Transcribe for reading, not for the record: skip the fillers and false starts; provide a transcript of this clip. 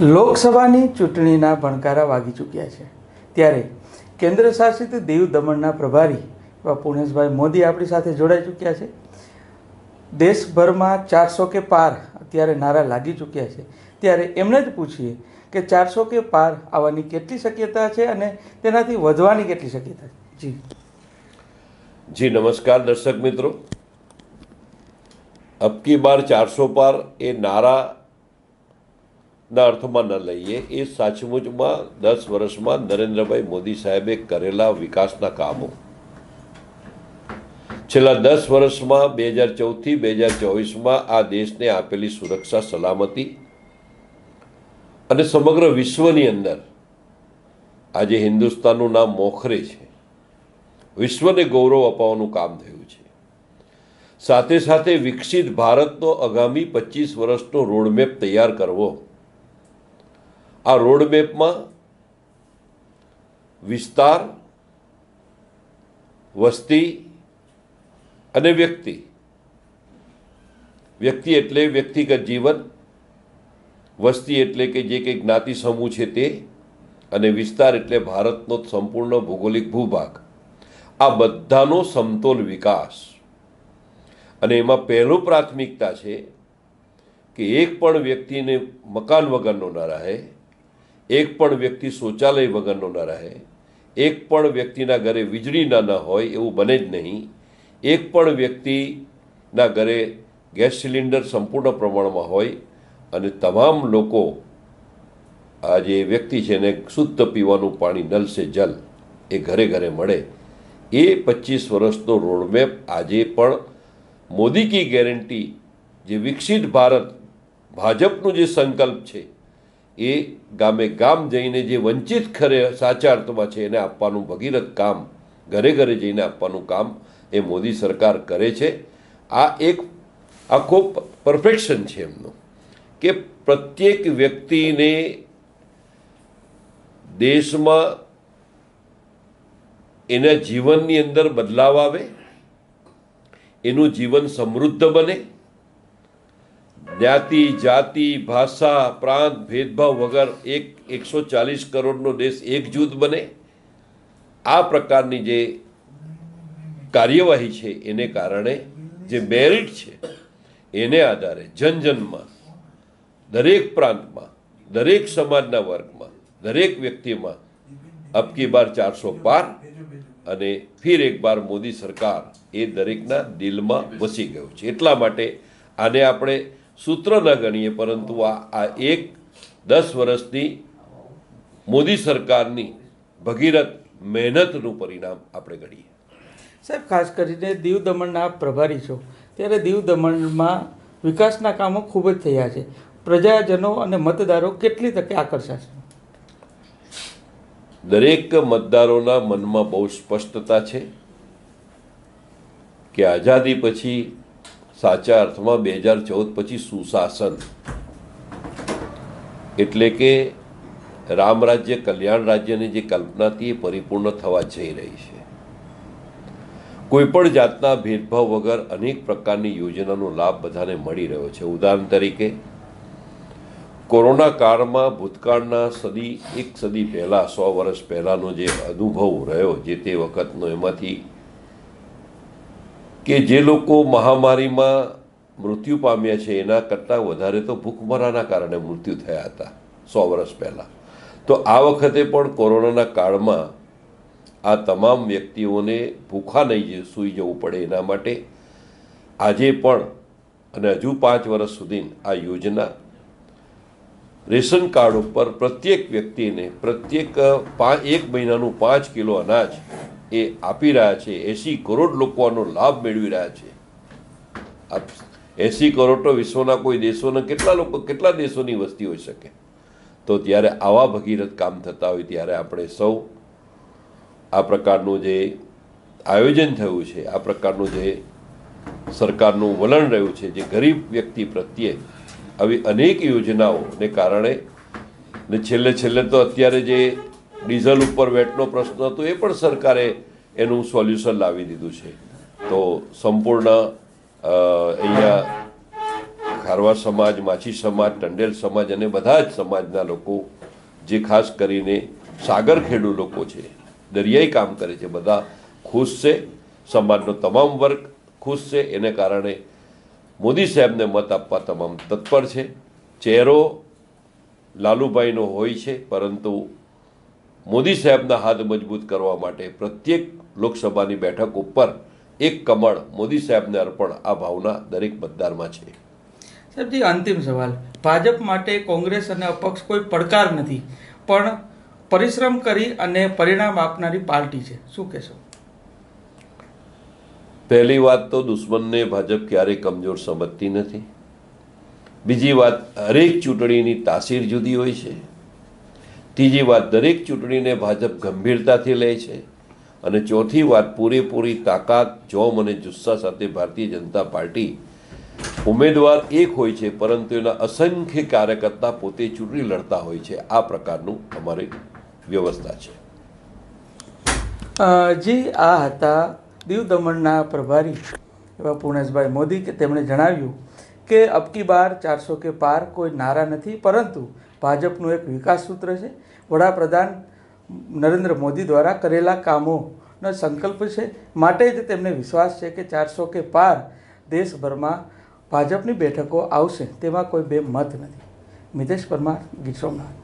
લોકસભાની ચૂંટણીના ભણકારા વાગી ચૂક્યા છે, ત્યારે કેન્દ્ર શાસિત દીવ દમણના પ્રભારી પુણેશભાઈ મોદી આપણી સાથે જોડાઈ ચૂક્યા છે। દેશભરમાં 400 કે પાર અત્યારે નારા લાગી ચૂક્યા છે, ત્યારે એમને જ પૂછીએ કે 400 કે પાર આવવાની કેટલી શક્યતા છે અને તેનાથી વધવાની કેટલી શક્યતા છે। જી નમસ્કાર દર્શક મિત્રો, અબ કી બાર 400 પાર એ નારા ના અર્થમાં ન લઈએ, એ સાચમુચમાં 10 વર્ષમાં નરેન્દ્રભાઈ મોદી સાહેબે કરેલા વિકાસના કામો, છેલ્લા 10 વર્ષમાં 2014 થી 2024માં આ દેશને આપેલી સુરક્ષા સલામતી અને સમગ્ર વિશ્વની અંદર આજે હિન્દુસ્તાનનું નામ મોખરે છે, વિશ્વને ગૌરવ અપાવવાનું કામ થયું છે। સાથે સાથે વિકસિત ભારતનો આગામી 25 વર્ષનો રોડમેપ તૈયાર કરવો, આ રોડમેપમાં વિસ્તાર, વસ્તી અને વ્યક્તિ એટલે વ્યક્તિગત જીવન, વસ્તી એટલે કે જે કંઈ જ્ઞાતિ સમૂહ છે તે, અને વિસ્તાર એટલે ભારતનો સંપૂર્ણ ભૌગોલિક ભૂભાગ, આ બધાનો સમતોલ વિકાસ। અને એમાં પહેલું પ્રાથમિકતા છે કે એક પણ વ્યક્તિને મકાન વગરનો ન રહે, એક પણ વ્યક્તિ શૌચાલય વગરનો ન રહે, એક પણ વ્યક્તિના ઘરે વીજળી ન હોય એવું બને જ નહીં, એક પણ વ્યક્તિના ઘરે ગેસ સિલિન્ડર સંપૂર્ણ પ્રમાણમાં હોય, અને તમામ લોકો આ જે વ્યક્તિ છે એને શુદ્ધ પીવાનું પાણી નલ સે જલ એ ઘરે ઘરે મળે, એ 25 વર્ષનો રોડમેપ આજે પણ મોદી કી ગેરંટી, જે વિકસિત ભારત ભાજપનું જે સંકલ્પ છે એ ગામે ગામ જઈને જે વંચિત ખરે સાચા અર્થમાં છે એને આપવાનું ભગીરથ કામ, ઘરે ઘરે જઈને આપવાનું કામ એ મોદી સરકાર કરે છે। આ એક આખો પરફેક્શન છે એમનું, કે પ્રત્યેક વ્યક્તિને દેશમાં એના જીવનની અંદર બદલાવ આવે, એનું જીવન સમૃદ્ધ બને, જ્ઞાતિ, જાતિ, ભાષા, પ્રાંત, ભેદભાવ વગર 140 કરોડનો દેશ એકજૂથ બને, આ પ્રકારની જે કાર્યવાહી છે એને કારણે જે મેરિટ છે એને આધારે જનજનમાં, દરેક પ્રાંતમાં, દરેક સમાજના વર્ગમાં, દરેક વ્યક્તિમાં અબ કી બાર 400 પાર અને ફિર એક બાર મોદી સરકાર એ દરેકના દિલમાં વસી ગયું છે। એટલા માટે આને આપણે સૂત્ર ન ગણીએ, પરંતુ આ એક 10 વર્ષની મોદી સરકારની ભગીરથ મહેનતનું પરિણામ આપણે ગણીએ। સાહેબ, ખાસ કરીને દીવ દમણના પ્રભારી છો, ત્યારે દીવ દમણમાં વિકાસના કામો ખૂબ જ થયા છે, પ્રજાજનો અને મતદારો કેટલી તકે આકર્ષાશે? દરેક મતદારોના મનમાં બહુ સ્પષ્ટતા છે કે આઝાદી પછી સાચા અર્થમાં 2014 પછી સુશાસન એટલે કે રામ રાજ્ય, કલ્યાણ રાજ્યની જે કલ્પના હતી એ પરિપૂર્ણ થવા જઈ રહી છે। કોઈ પણ જાતના ભેદભાવ વગર અનેક પ્રકારની યોજનાનો લાભ બધાને મળી રહ્યો છે। ઉદાહરણ તરીકે કોરોના કાળમાં ભૂતકાળના એક સદી પહેલાં, 100 વર્ષ પહેલાંનો જે અનુભવ રહ્યો જે તે વખતનો, એમાંથી કે જે લોકો મહામારીમાં મૃત્યુ પામ્યા છે એના કરતાં વધારે તો ભૂખમરાના કારણે મૃત્યુ થયા હતા 100 વર્ષ પહેલાં। તો આ વખતે પણ કોરોનાના કાળમાં આ તમામ વ્યક્તિઓને ભૂખા નહીં સૂઈ જવું પડે એના માટે આજે પણ અને હજુ 5 વર્ષ સુધી આ યોજના રેશન કાર્ડ ઉપર પ્રત્યેક વ્યક્તિને પ્રત્યેક 1 મહિનાનું 5 કિલો અનાજ એ આપી રહ્યા છે। 80 કરોડ લોકો આનો લાભ મેળવી રહ્યા છે। 80 કરોડ તો વિશ્વના કોઈ દેશોના કેટલા દેશોની વસ્તી હોઈ શકે? તો ત્યારે આવા ભગીરથ કામ થતા હોય ત્યારે આપણે સૌ આ પ્રકારનું જે આયોજન થયું છે, આ પ્રકારનું જે સરકારનું વલણ રહ્યું છે, જે ગરીબ વ્યક્તિ પ્રત્યે આવી અનેક યોજનાઓને કારણે, ને છેલ્લે તો અત્યારે જે ડીઝલ ઉપર વેટનો પ્રશ્ન હતો એ પણ સરકારે એનું સોલ્યુશન લાવી દીધું છે। તો સંપૂર્ણ અહીંયા ખારવા સમાજ, માછી સમાજ, ટંડેલ સમાજ અને બધા જ સમાજના લોકો, જે ખાસ કરીને સાગરખેડુ લોકો છે, દરિયાઈ કામ કરે છે, બધા ખુશ છે. સમાજનો તમામ વર્ગ ખુશ છે. એને કારણે મોદી સાહેબને મત આપવા તમામ તત્પર છે. ચહેરો લાલુભાઈનો હોય છે, પરંતુ મોદી સાહેબના હાથ મજબૂત કરવા માટે પ્રત્યેક લોકસભાની બેઠક ઉપર એક કમળ મોદી સાહેબને અર્પણ, આ ભાવના દરેક મતદારમાં છે. સાહેબજી, અંતિમ સવાલ. ભાજપ માટે કોંગ્રેસ અને અપક્ષ કોઈ પડકાર નથી, પણ પરિશ્રમ કરી અને પરિણામ આપનારી પાર્ટી છે. શું કહેશો? પહેલી વાત તો દુશ્મનને ભાજપ ક્યારેય કમજોર સમજતી નથી. બીજી વાત, હરેક ચૂંટણીની તાસીર જુદી હોય છે. ત્રીજી વાત, દરેક ચૂંટણીને ભાજપ ગંભીરતાથી લે છે. અને ચોથી વાત, પૂરેપૂરી તાકાત, જોમ અને જુસ્સા સાથે ભારતીય જનતા પાર્ટી ઉમેદવાર એક હોય છે, પરંતુ એના અસંખ્ય કાર્યકર્તા પોતે ચૂંટણી લડતા હોય છે. આ પ્રકારનું અમારી વ્યવસ્થા છે. જી, આ હતા દીવ દમણના પ્રભારી એવા પૂર્ણેશભાઈ મોદી, કે તેમણે જણાવ્યું કે અબકી બાર 400 કે પાર કોઈ નારા નથી, પરંતુ ભાજપનું એક વિકાસ સૂત્ર છે. વડાપ્રધાન નરેન્દ્ર મોદી દ્વારા કરેલા કામોનો સંકલ્પ છે, માટે જ તેમને વિશ્વાસ છે કે 400 કે પાર દેશભરમાં ભાજપની બેઠકો આવશે, તેમાં કોઈ બે મત નથી. મિતેશ પરમાર, ગીર સોમનાથ.